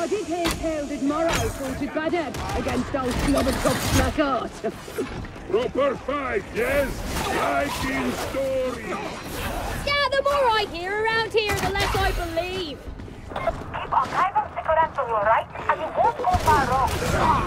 did hear tale that Morrow fought at Badab against old Slobberkop's black art. Proper fight, yes? Like in stories. Yeah, the more I hear around here, the less I believe. Keep on kind of secret to your right, and you won't go far wrong.